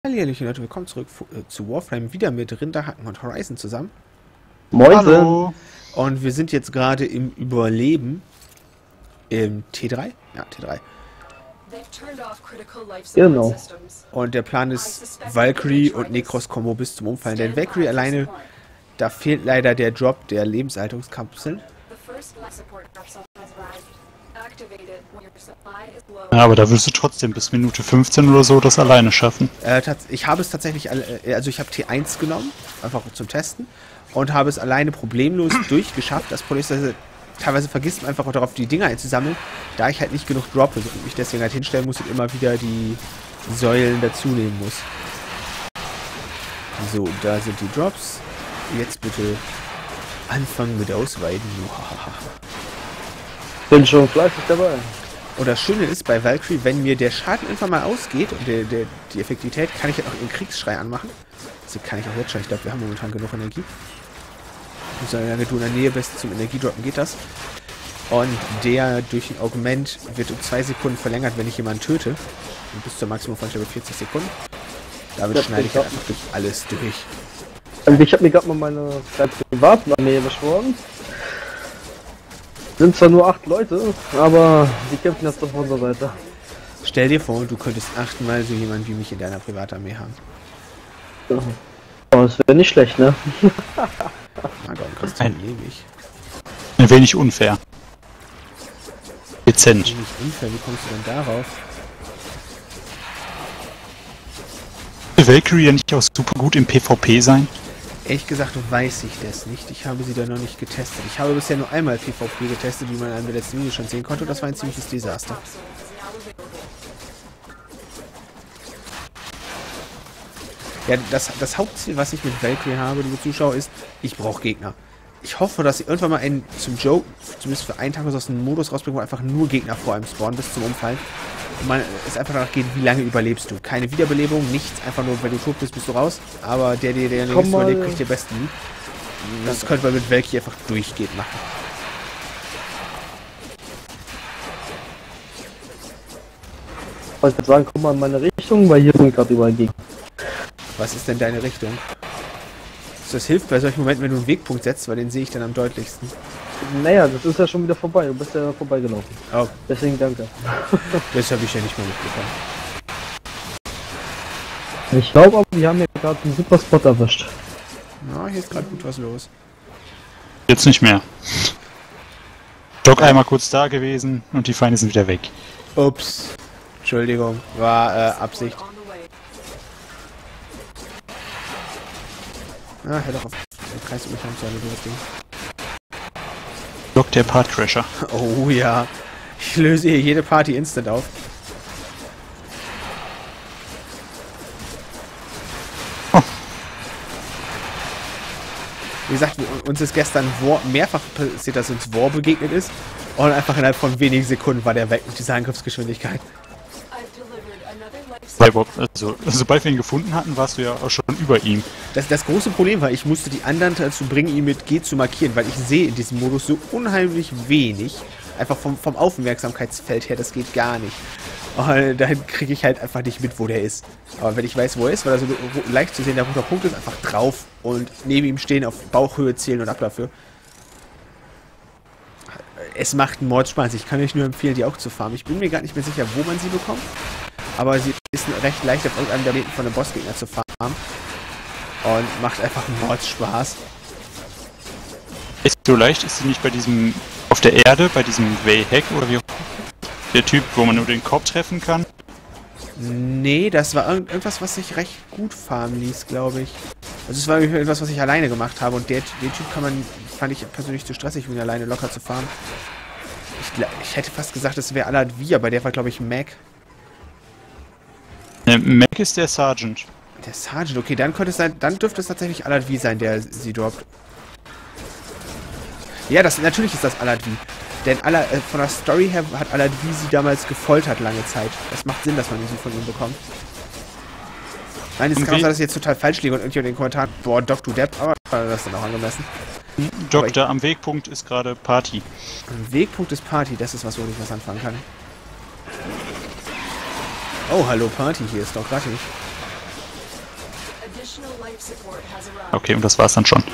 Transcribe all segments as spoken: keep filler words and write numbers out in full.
Hallihallöchen Leute, willkommen zurück äh, zu Warframe, wieder mit Rinderhacken und Horizon zusammen. Moin. Hallo. Und wir sind jetzt gerade im Überleben im T drei? Ja, T drei. Genau. Und der Plan ist Valkyrie und Necros-Kombo bis zum Umfallen. Denn Valkyrie alleine, da fehlt leider der Drop der Lebenserhaltungskapseln. Ja, aber da willst du trotzdem bis Minute fünfzehn oder so das alleine schaffen. Äh, ich habe es tatsächlich, also ich habe T eins genommen, einfach zum Testen, und habe es alleine problemlos durchgeschafft. Das Problem ist, dass teilweise vergisst man einfach auch darauf, die Dinger einzusammeln, da ich halt nicht genug droppe und mich deswegen halt hinstellen muss und immer wieder die Säulen dazu nehmen muss. So, da sind die Drops. Jetzt bitte anfangen mit Ausweiden. Bin schon fleißig dabei. Und das Schöne ist bei Valkyrie, wenn mir der Schaden irgendwann mal ausgeht und der, der, die Effektivität, kann ich halt auch den Kriegsschrei anmachen. Das kann ich auch jetzt schon. Ich glaube, wir haben momentan genug Energie. Solange du in der Nähe bist zum Energiedroppen, geht das. Und der durch ein Augment wird um zwei Sekunden verlängert, wenn ich jemanden töte. Und bis zum Maximum von, ich glaube, vierzig Sekunden. Damit das schneide ich halt einfach durch alles durch. Also ich habe mir gerade mal meine privaten Armee beschworen. Sind zwar nur acht Leute, aber die kämpfen jetzt auf unserer Seite. Stell dir vor, du könntest achtmal so jemanden wie mich in deiner Privatarmee haben. Ja. Oh, das wäre nicht schlecht, ne? Na Gott, kostet ein ewig. Ein wenig unfair. Dezent. Ein wenig unfair, wie kommst du denn darauf? Will Valkyrie ja nicht auch super gut im PvP sein? Ehrlich gesagt weiß ich das nicht. Ich habe sie da noch nicht getestet. Ich habe bisher nur einmal PvP getestet, wie man in einem der letzten Videos schon sehen konnte. Und das war ein ziemliches Desaster. Ja, das, das Hauptziel, was ich mit Valkyrie habe, liebe Zuschauer, ist, ich brauche Gegner. Ich hoffe, dass sie irgendwann mal einen zum Joke, zumindest für einen Tag aus dem Modus rausbringen, wo einfach nur Gegner vor einem spawnen bis zum Umfallen. Und man es einfach danach geht, wie lange überlebst du. Keine Wiederbelebung, nichts, einfach nur, wenn du tot bist, bist du raus. Aber der, der, der nichts überlebt, kriegt den besten Loot. Das könnte man mit Valkyrie einfach durchgehend machen. Ich würde sagen, komm mal in meine Richtung, weil hier sind gerade überall Gegner. Was ist denn deine Richtung? Das hilft bei solchen Momenten, wenn du einen Wegpunkt setzt, weil den sehe ich dann am deutlichsten. Naja, das ist ja schon wieder vorbei. Du bist ja vorbeigelaufen. Oh. Deswegen danke. Das habe ich ja nicht mehr mitbekommen. Ich glaube aber, wir haben hier gerade einen super Spot erwischt. Ja, hier ist gerade gut was los. Jetzt nicht mehr. Doc einmal kurz da gewesen und die Feinde sind wieder weg. Ups. Entschuldigung, war äh, Absicht. Ah, hör doch auf. Du kreist um mich herum, so eine dummes Ding. Doc, der Partcrasher. Oh ja. Ich löse hier jede Party instant auf. Oh. Wie gesagt, uns ist gestern War mehrfach passiert, dass uns War begegnet ist. Und einfach innerhalb von wenigen Sekunden war der weg mit dieser Angriffsgeschwindigkeit. Also, sobald wir ihn gefunden hatten, warst du ja auch schon über ihm. Das, das große Problem war, ich musste die anderen dazu bringen, ihn mit G zu markieren, weil ich sehe in diesem Modus so unheimlich wenig. Einfach vom, vom Aufmerksamkeitsfeld her, das geht gar nicht. Und dann kriege ich halt einfach nicht mit, wo der ist. Aber wenn ich weiß, wo er ist, weil er so leicht zu sehen der roter Punkt ist, einfach drauf und neben ihm stehen, auf Bauchhöhe zählen und ab dafür. Es macht einen Mordspaß. Ich kann euch nur empfehlen, die auch zu farmen. Ich bin mir gar nicht mehr sicher, wo man sie bekommt. Aber sie ist recht leicht auf irgendeinem der Planeten von einem Bossgegner zu farmen. Und macht einfach einen Mordspaß. Ist so leicht, ist sie nicht bei diesem, auf der Erde, bei diesem Way-Hack oder wie auch der Typ, wo man nur den Korb treffen kann? Nee, das war irgendwas, was sich recht gut farmen ließ, glaube ich. Also es war irgendwas, was ich alleine gemacht habe und der, den Typ kann man, fand ich persönlich zu stressig, ihn alleine locker zu farmen. Ich, ich hätte fast gesagt, es wäre Aladvi, aber der war, glaube ich, Mac. Äh, Mac ist der Sergeant. Der Sergeant, okay, dann könnte es sein, dann dürfte es tatsächlich Aladvi sein, der sie droppt. Ja, das, natürlich ist das Aladvi. Denn Ala, äh, von der Story her hat Aladvi sie damals gefoltert lange Zeit. Das macht Sinn, dass man sie von ihm bekommt. Nein, es kann auch sein, dass ich jetzt total falsch liege und irgendwie in den Kommentaren, boah, Doc, du Depp, aber das ist dann auch angemessen. Doktor, am Wegpunkt ist gerade Party. Am Wegpunkt ist Party, das ist was, wo ich was anfangen kann. Oh, hallo Party, hier ist doch rattig. Okay, und das war's dann schon.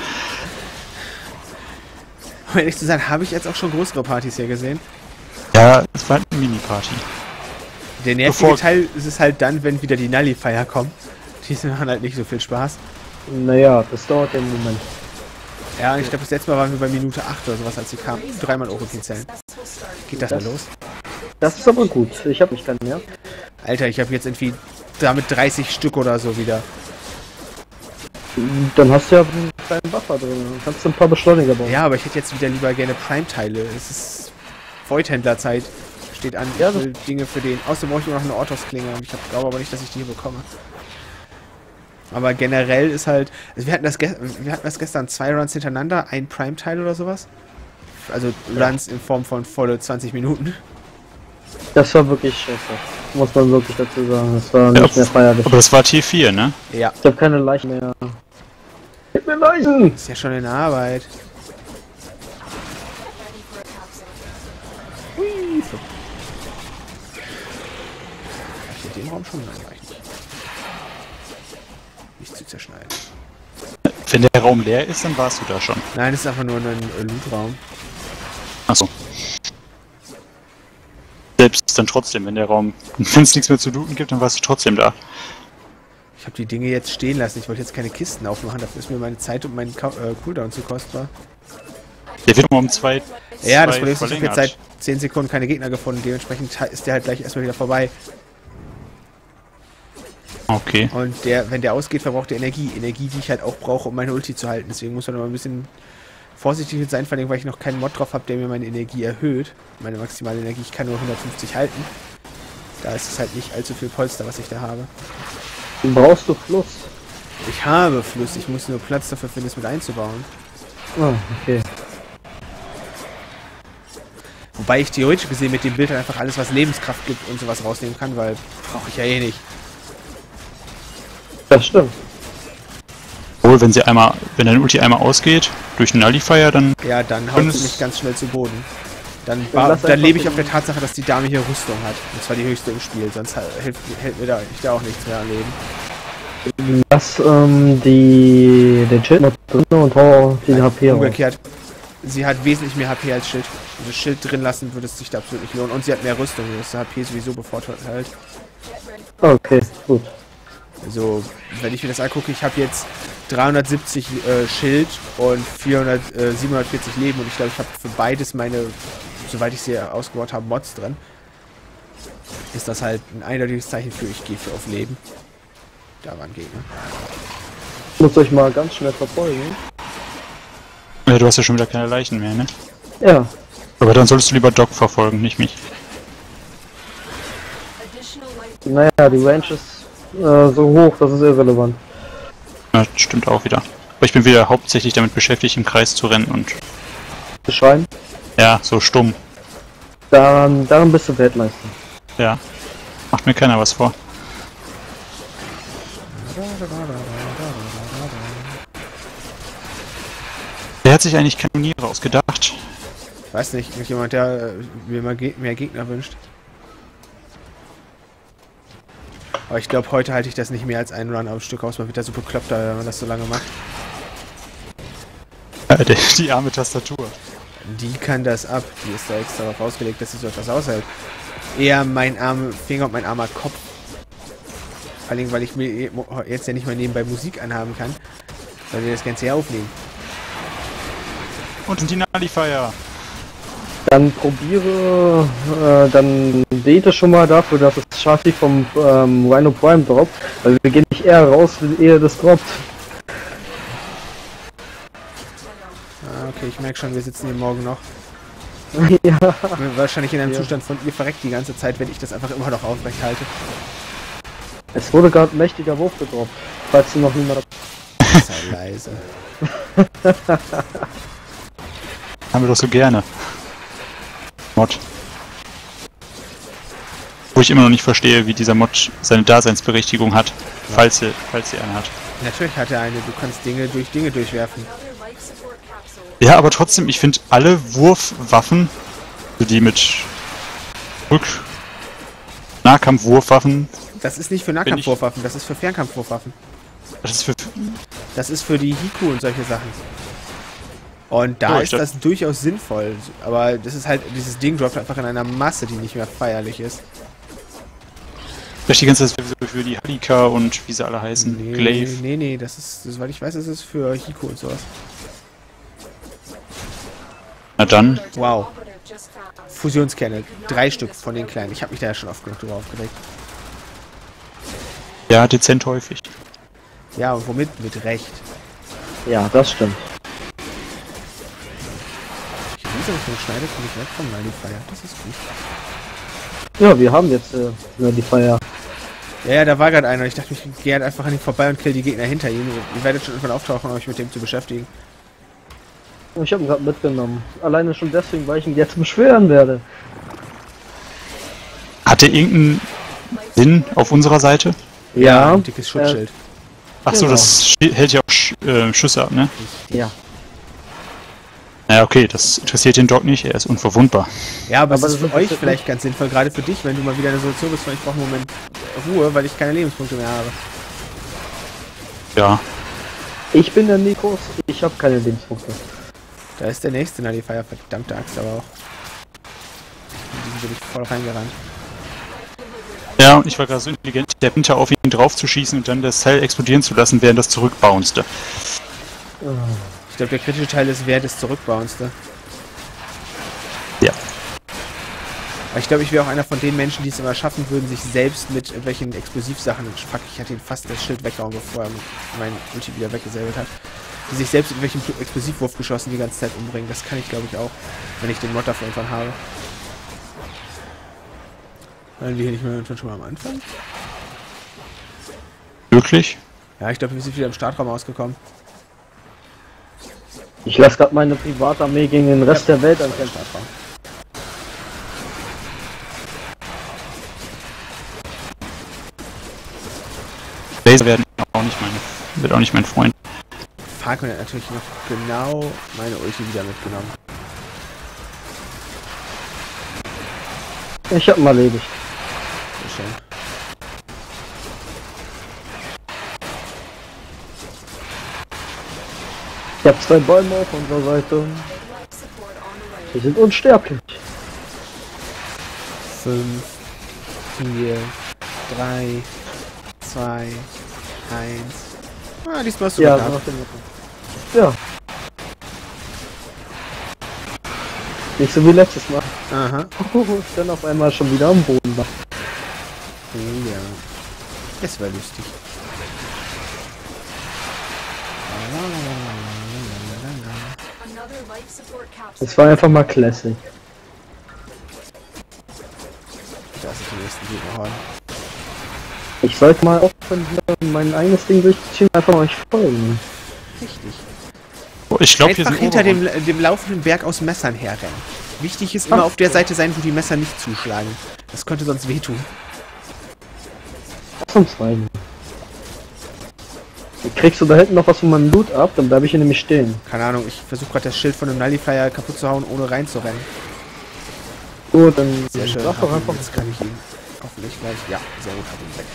Um ehrlich zu sein, habe ich jetzt auch schon größere Partys hier gesehen. Ja, es war eine Mini-Party. Der nervige Bevor- Teil ist es halt dann, wenn wieder die Nullifier kommen. Die machen halt nicht so viel Spaß. Naja, das dauert ja einen Moment. Ja, und ich glaube, das letzte Mal waren wir bei Minute acht oder sowas, als sie kamen. Dreimal Europin-Zellen. Geht das, Das- mal los? Das ist aber gut. Ich habe nicht keinen mehr. Alter, ich habe jetzt irgendwie damit dreißig Stück oder so wieder. Dann hast du ja einen kleinen Buffer drin. Dann kannst du ein paar Beschleuniger bauen. Ja, aber ich hätte jetzt wieder lieber gerne Prime-Teile. Es ist Voidhändlerzeit. Steht an, Ja, ich will Dinge für den. Außerdem brauche ich noch eine Orthos-Klinge und ich hab- glaube aber nicht, dass ich die hier bekomme. Aber generell ist halt. Also wir hatten das, ge wir hatten das gestern zwei Runs hintereinander, ein Prime-Teil oder sowas. Also Runs in Form von volle zwanzig Minuten. Das war wirklich scheiße. Muss man wirklich dazu sagen. Das war Ja, nicht mehr feierlich. Aber das war T vier, ne? Ja. Ich habe keine Leichen mehr. Gib mir Leichen! Ist ja schon in der Arbeit. Hui. Hab ich hier den Raum schon? Nein, war ich nicht. Nicht zu zerschneiden. Wenn der Raum leer ist, dann warst du da schon. Nein, das ist einfach nur ein äh, Loot-Raum. Achso. Selbst dann trotzdem, wenn der Raum, wenn es nichts mehr zu looten gibt, dann warst du trotzdem da. Ich habe die Dinge jetzt stehen lassen. Ich wollte jetzt keine Kisten aufmachen. Dafür ist mir meine Zeit und mein Ka äh, Cooldown zu kostbar. Der wird nur um zwei. Ja, das zwei Problem ist, ich habe jetzt verlängert. seit zehn Sekunden keine Gegner gefunden. Dementsprechend ist der halt gleich erstmal wieder vorbei. Okay. Und der, wenn der ausgeht, verbraucht der Energie. Energie, die ich halt auch brauche, um meine Ulti zu halten. Deswegen muss man immer ein bisschen vorsichtig mit sein, vor allem, weil ich noch keinen Mod drauf habe, der mir meine Energie erhöht. Meine maximale Energie, ich kann nur hundertfünfzig halten. Da ist es halt nicht allzu viel Polster, was ich da habe. Brauchst du Fluss? Ich habe Fluss, ich muss nur Platz dafür finden, es mit einzubauen. Ah, okay. Wobei ich theoretisch gesehen mit dem Bild halt einfach alles, was Lebenskraft gibt und sowas rausnehmen kann, weil brauche ich ja eh nicht. Das stimmt. Obwohl, wenn sie einmal, wenn dein Ulti einmal ausgeht, durch einen Nullifier, dann. Ja, dann haut Und sie es- mich ganz schnell zu Boden. Dann, Dann ba- lass dann einfach lebe ich den- auf der Tatsache, dass die Dame hier Rüstung hat. Und zwar die höchste im Spiel, sonst ha- hilft, hält mir da, ich da auch nichts mehr am Leben. Lass ähm, die, den Schild noch drin und hau den H P raus. Umgekehrt, sie hat wesentlich mehr H P als Schild. Also Schild drin lassen würde es sich da absolut nicht lohnen. Und sie hat mehr Rüstung, das ist H P sowieso bevorteilt. Okay, gut. Also, wenn ich mir das angucke, ich habe jetzt dreihundertsiebzig äh, Schild und vierhundert, äh, siebenhundertvierzig Leben und ich glaube, ich habe für beides meine, soweit ich sie ausgebaut habe, Mods drin. Ist das halt ein eindeutiges Zeichen für, ich gehe für auf Leben. Da war ein Gegner. Ich muss euch mal ganz schnell verfolgen. Ja, du hast ja schon wieder keine Leichen mehr, ne? Ja, Aber dann solltest du lieber Doc verfolgen, nicht mich. naja, die Range ist äh, so hoch, das ist irrelevant. Ja, stimmt auch wieder. Aber ich bin wieder hauptsächlich damit beschäftigt, im Kreis zu rennen und. Beschreien. Ja, so stumm. Daran, daran bist du Weltmeister. Ja. Macht mir keiner was vor. Wer hat sich eigentlich Kanoniere ausgedacht? Weiß nicht, jemand, der äh, mir mal ge mehr Gegner wünscht. Aber ich glaube, heute halte ich das nicht mehr als einen Run am Stück aus. Man wird da so bekloppt, wenn man das so lange macht. Äh, die, die arme Tastatur. Die kann das ab. Die ist da extra darauf ausgelegt, dass sie so etwas aushält. Eher mein armer Finger und mein armer Kopf. Vor allem, weil ich mir jetzt ja nicht mal nebenbei Musik anhaben kann. Weil wir das Ganze hier aufnehmen. Und die Nullifier. Dann probiere, äh, dann bete schon mal dafür, dass es Shati vom ähm, Rhino Prime droppt, weil wir gehen nicht eher raus, ehe das droppt. Ah, okay, ich merke schon, wir sitzen hier morgen noch. Ja, Wahrscheinlich in einem Ja. Zustand von ihr verreckt die ganze Zeit, wenn ich das einfach immer noch aufrecht halte. es wurde gerade ein mächtiger Wurf gedroppt, falls du noch niemand... Sei leise. Haben wir doch so gerne. Mod. Wo ich immer noch nicht verstehe, wie dieser Mod seine Daseinsberechtigung hat, falls sie, falls sie eine hat. Natürlich hat er eine, du kannst Dinge durch Dinge durchwerfen. Ja, aber trotzdem, ich finde alle Wurfwaffen, so die mit Rück Nahkampfwurfwaffen, Das ist nicht für ich- Nahkampfwurfwaffen, das ist für Fernkampfwurfwaffen. Das ist für... Das ist für die Hiku und solche Sachen. Und da Oh, ist das durchaus sinnvoll. Aber das ist halt, dieses Ding droppt einfach in einer Masse, die nicht mehr feierlich ist. Vielleicht die ganze Zeit für, für die Halika und wie sie alle heißen. Nee, Glaive. nee, nee, das ist, das, weil ich weiß, das ist für Hiku und sowas. Na dann. Wow. Fusionskerne. Drei Stück von den kleinen. Ich habe mich da ja schon oft genug drüber aufgeregt. Ja, dezent häufig. Ja, und womit? Mit Recht. Ja, das stimmt. Ich lese mich nur Schneide, komme ich weg vom Nullifier. Das ist gut. Ja, wir haben jetzt äh, die Feier. Ja, ja, da war gerade einer. Ich dachte, ich gehe halt einfach an ihm vorbei und kill die Gegner hinter ihm. Ihr werdet schon irgendwann auftauchen, um euch mit dem zu beschäftigen. Ich habe ihn gerade mitgenommen. Alleine schon deswegen, weil ich ihn jetzt beschweren werde. Hat der irgendeinen Sinn auf unserer Seite? Ja. Ein dickes Schutzschild. Achso, Genau. das sch- hält ja auch Sch äh, Schüsse ab, ne? Ja. Naja, okay, das interessiert den Doc nicht, er ist unverwundbar. Ja, aber, Aber es ist das für euch interessiert vielleicht ganz sinnvoll, gerade für dich, wenn du mal wieder in der Situation bist, weil ich brauche einen Moment Ruhe, weil ich keine Lebenspunkte mehr habe. Ja. Ich bin der Nikos, ich habe keine Lebenspunkte. Da ist der nächste Nullifier, verdammte Axt aber auch. In diesen bin ich voll reingerannt. Ja, und ich war gerade so intelligent, der hinter auf ihn drauf zu schießen und dann das Teil explodieren zu lassen, während das zurückbouncete. Ich glaube, der kritische Teil ist Wert des Zurückbounced. Ja. Aber ich glaube, ich wäre auch einer von den Menschen, die es immer schaffen würden, sich selbst mit irgendwelchen Explosivsachen, fuck, ich hatte ihn fast das Schild weggehauen, bevor er mein Ulti wieder weggesäbelt hat, die sich selbst mit irgendwelchen Explosivwurfgeschossen die ganze Zeit umbringen. Das kann ich, glaube ich, auch, wenn ich den Mod dafür irgendwann habe. Waren wir hier nicht mehr irgendwann schon mal am Anfang? Wirklich? Ja, ich glaube, wir sind wieder im Startraum ausgekommen. Ich lasse gerade meine Privatarmee gegen den Rest der Welt ankämpfen. Startraum. Laser werden auch nicht meine, wird auch nicht mein Freund. Falcon hat natürlich noch genau meine Ulti wieder mitgenommen. Ich hab ihn erledigt. Sehr schön. Ich habe zwei Bäume auf unserer Seite. Die sind unsterblich. fünf, vier, drei, zwei, eins. Ah, diesmal hast du Ja, gehabt. so nach dem Motto. Ja. Nicht so wie letztes Mal. Aha. Dann auf einmal schon wieder am Boden war. Oh, ja. Das war lustig. Es war einfach mal Classic. Da ist die nächsten Gegner. Ich sollte mal aufhören, hier mein eigenes Ding durchzuziehen, einfach mal euch folgen. Richtig. Oh, ich glaube, hier Einfach sind hinter Oberon. dem, dem laufenden Berg aus Messern herrennen. Wichtig ist immer auf der Seite sein, wo die Messer nicht zuschlagen. Das könnte sonst wehtun. Ausnahmsweise. Kriegst du da hinten noch was von meinem Loot ab, dann bleibe ich hier nämlich stehen. Keine Ahnung, ich versuche gerade das Schild von dem Nullifier kaputt zu hauen, ohne reinzurennen. Gut, dann Sehr schön. sag doch einfach. Jetzt kann ich ihn hoffentlich gleich. Ja, sehr gut, hab ihn weg.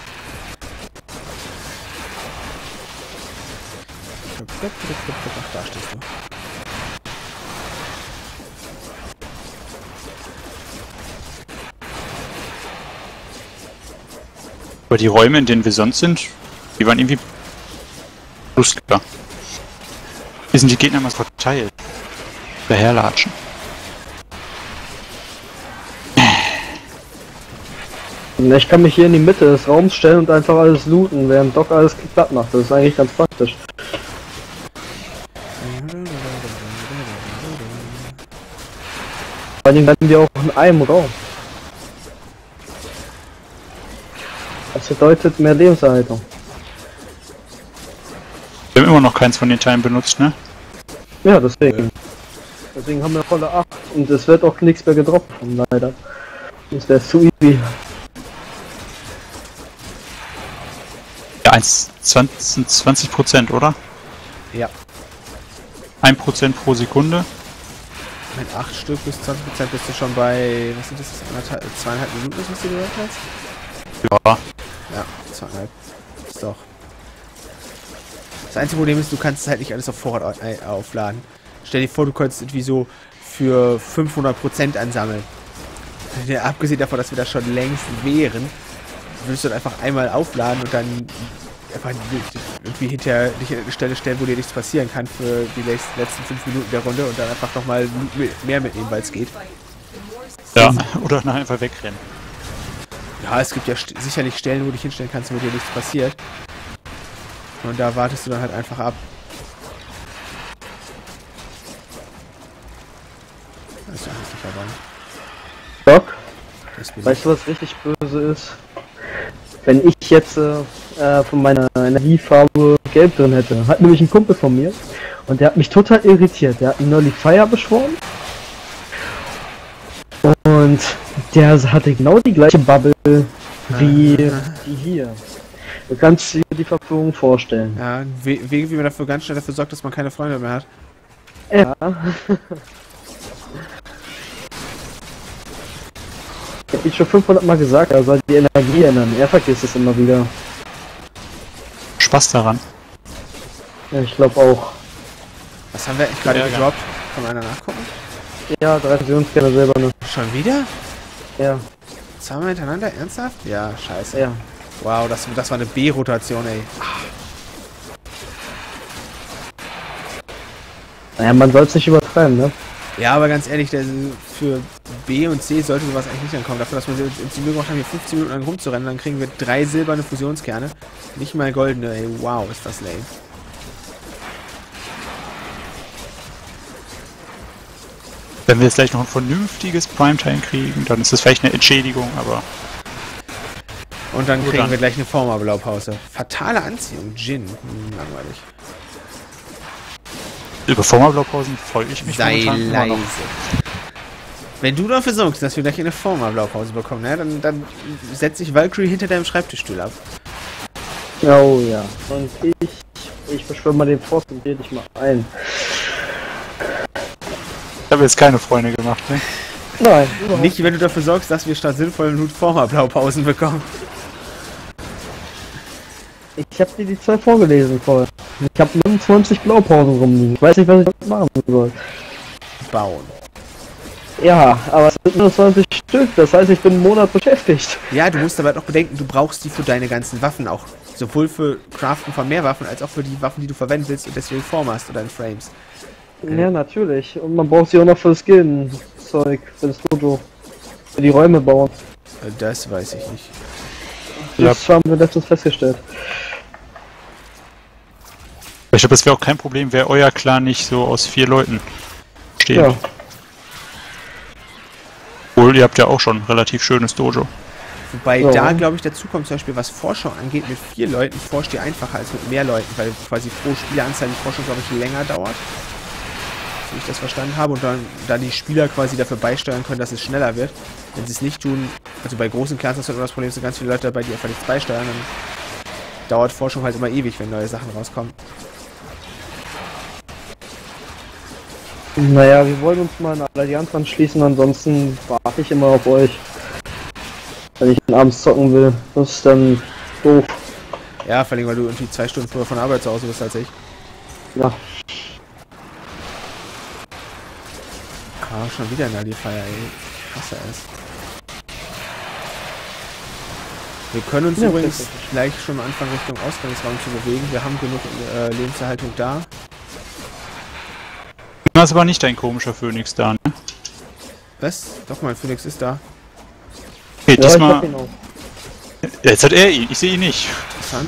Ach, da stehst du. Aber die Räume, in denen wir sonst sind, die waren irgendwie lustiger. Hier sind die Gegner mal verteilt. Daherlatschen. Ich kann mich hier in die Mitte des Raums stellen und einfach alles looten, während Doc alles platt macht. Das ist eigentlich ganz praktisch. Vor allem werden wir auch in einem Raum. Das bedeutet mehr Lebenserhaltung. Wir haben immer noch keins von den Teilen benutzt, ne? Ja, deswegen. Deswegen haben wir volle acht und es wird auch nichts mehr gedroppt, leider. Das wäre zu easy. Ja, eins, zwanzig, zwanzig Prozent, oder? Ja. ein Prozent pro Sekunde. Mit acht Stück bis zwanzig Prozent bist du schon bei, was sind das, anderthalb, zweieinhalb Minuten, ist, was du gesagt hast? Ja. Ja, zweieinhalb. Ist doch Das einzige Problem ist, du kannst halt nicht alles auf Vorrat au aufladen. Stell dir vor, du könntest irgendwie so für fünfhundert Prozent ansammeln. Ja, abgesehen davon, dass wir da schon längst wären, würdest du dann einfach einmal aufladen und dann einfach irgendwie hinterher dich an eine Stelle stellen, wo dir nichts passieren kann für die letzten fünf Minuten der Runde und dann einfach nochmal mehr mitnehmen, weil es geht. Ja, oder nachher einfach wegrennen. Ja, es gibt ja st sicherlich Stellen, wo du dich hinstellen kannst, wo dir nichts passiert. Und da wartest du dann halt einfach ab. Das ist ja nicht verbannt. Doc, weißt du, was richtig böse ist? Wenn ich jetzt äh, von meiner Energiefarbe gelb drin hätte. Hat nämlich ein Kumpel von mir und der hat mich total irritiert. Der hat einen Nolly Fire beschworen und der hatte genau die gleiche Bubble wie die hier. Du kannst dir die Verfügung vorstellen. Ja, Wege, wie man dafür ganz schnell dafür sorgt, dass man keine Freunde mehr hat. Ja. Ich hab ihn schon fünfhundert Mal gesagt, er soll die Energie ändern. Er vergisst es immer wieder. Spaß daran. Ja, ich glaube auch. Was haben wir eigentlich gerade Ja, gedroppt? Kann man einer nachgucken? Ja, drei Fusionskerne selber noch. Schon wieder? Ja. Zweimal hintereinander? Ernsthaft? Ja, scheiße. Ja. Wow, das, das war eine B-Rotation, ey. Naja, man soll es nicht übertreiben, ne? Ja, aber ganz ehrlich, der, für B und C sollte sowas eigentlich nicht ankommen. Dafür, dass wir uns die Mühe gemacht haben, hier fünfzehn Minuten lang rumzurennen, dann kriegen wir drei silberne Fusionskerne. Nicht mal goldene, ey. Wow, ist das lame. Wenn wir jetzt gleich noch ein vernünftiges Primetime kriegen, dann ist das vielleicht eine Entschädigung, aber... Und dann Gut, kriegen dann. wir gleich eine Forma-Blaupause. Fatale Anziehung, Jin. Hm, langweilig. Über Forma-Blaupausen freue ich mich Sei momentan immer noch. leise. Wenn du dafür sorgst, dass wir gleich eine Forma-Blaupause bekommen, ne, dann, dann setzt sich Valkyrie hinter deinem Schreibtischstuhl ab. Oh ja. Und ich, ich beschwöre mal den Frost und dreh dich mal ein. Ich habe jetzt keine Freunde gemacht, ne? Nein, überhaupt Nicht, wenn du dafür sorgst, dass wir statt sinnvollen Loot Forma-Blaupausen bekommen. Ich habe dir die zwei vorgelesen vorher. Ich habe neunundzwanzig Blaupausen rumliegen. Ich weiß nicht, was ich damit machen soll. Bauen. Ja, aber es sind nur zwanzig Stück. Das heißt, ich bin einen Monat beschäftigt. Ja, du musst aber doch bedenken, du brauchst die für deine ganzen Waffen auch. Sowohl für Craften von mehr Waffen, als auch für die Waffen, die du verwenden willst und deswegen Forma hast oder in Frames. Ja, natürlich. Und man braucht sie auch noch für das Skin-Zeug, für das Dojo. Für die Räume bauen. Das weiß ich nicht. Das haben wir letztens festgestellt. Ich glaube, es wäre auch kein Problem, wäre euer Clan nicht so aus vier Leuten steht. Ja. Obwohl, ihr habt ja auch schon ein relativ schönes Dojo. Wobei Ja. da, glaube ich, dazu kommt zum Beispiel, was Forschung angeht, mit vier Leuten forscht ihr einfacher als mit mehr Leuten, weil quasi pro Spieleranzahl die Forschung, glaube ich, länger dauert. So wie ich das verstanden habe. Und dann, dann die Spieler quasi dafür beisteuern können, dass es schneller wird. Wenn sie es nicht tun, also bei großen Clans hast du immer das Problem, es sind ganz viele Leute dabei, die einfach nichts beisteuern, dann dauert Forschung halt immer ewig, wenn neue Sachen rauskommen. Naja, wir wollen uns mal eine Allianz anschließen, ansonsten warte ich immer auf euch. Wenn ich abends zocken will. Das ist dann doof. Ja, vor allem, weil du irgendwie zwei Stunden früher von der Arbeit zu Hause bist als ich. Ja. Ah, schon wieder ein Alifire, ey. Ich hasse es. Wir können uns Ja, übrigens tatsächlich. gleich schon am Anfang Richtung Ausgangsraum zu bewegen. Wir haben genug äh, Lebenserhaltung da. Du hast aber nicht dein komischer Phönix da, ne? Was? Doch, mein Phoenix ist da. Okay, Ja, ich diesmal... hab ihn auch. Jetzt hat er ihn, ich sehe ihn nicht. Interessant.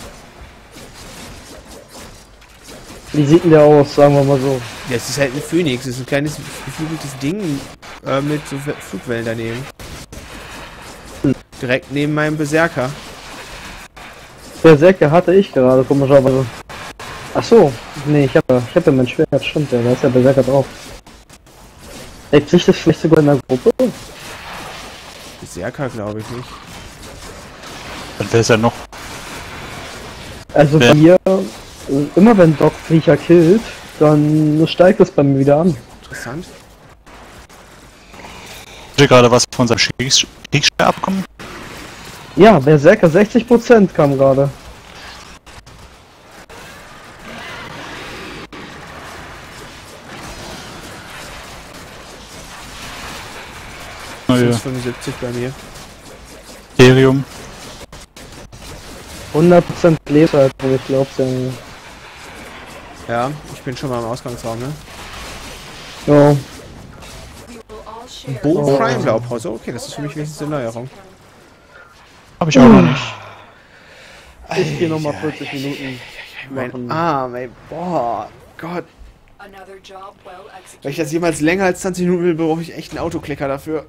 Wie sieht denn der aus, sagen wir mal so? Ja, es ist halt ein Phoenix. Es ist ein kleines, geflügeltes Ding äh, mit so Flugwellen daneben. Hm. Direkt neben meinem Berserker. Berserker hatte ich gerade, komischerweise. Ach so, nee, ich habe ich hab ja mein Schwert, stimmt ja, da ist ja Berserker drauf. Deckt sich das vielleicht sogar in der Gruppe? Berserker glaube ich nicht. Dann wäre es ja noch... Also Ja. bei mir, immer wenn Doc Viecher killt, dann steigt es bei mir wieder an. Interessant. Hat er gerade was von seinem Kriegs Kriegsschwerabkommen? Ja, Berserker sechzig Prozent kam gerade. neue fünfundsiebzig bei mir. Ethereum. hundert Prozent Lebenshaltung, ich glaube, ja. Ja, ich bin schon mal im Ausgangsraum, ne? Ja. Bo Oh. Prime Blaupause, okay, das ist für mich wenigstens eine Neuerung. Habe ich auch noch nicht. Ich gehe nochmal vierzig Minuten Mein machen. Arm, ey, boah, Gott. Another job well Wenn ich executed. das jemals länger als zwanzig Minuten will, brauche ich echt einen Autoklicker dafür.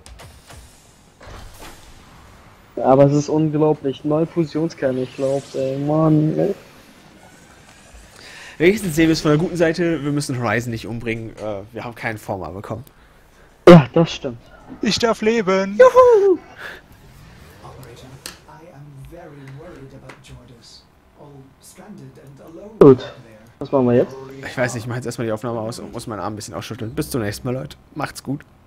Aber es ist unglaublich. Neue Fusionskerne, ich glaube, ey, Mann. Ey. Wenigstens sehen wir es von der guten Seite, wir müssen Horizon nicht umbringen, äh, wir haben keinen Former bekommen. Ja, das stimmt. Ich darf leben! Operator, I am very worried about Jordis. All stranded and alone Gut. out there. Was machen wir jetzt? Ich weiß nicht, ich mache jetzt erstmal die Aufnahme aus und muss meinen Arm ein bisschen ausschütteln. Bis zum nächsten Mal, Leute. Macht's gut.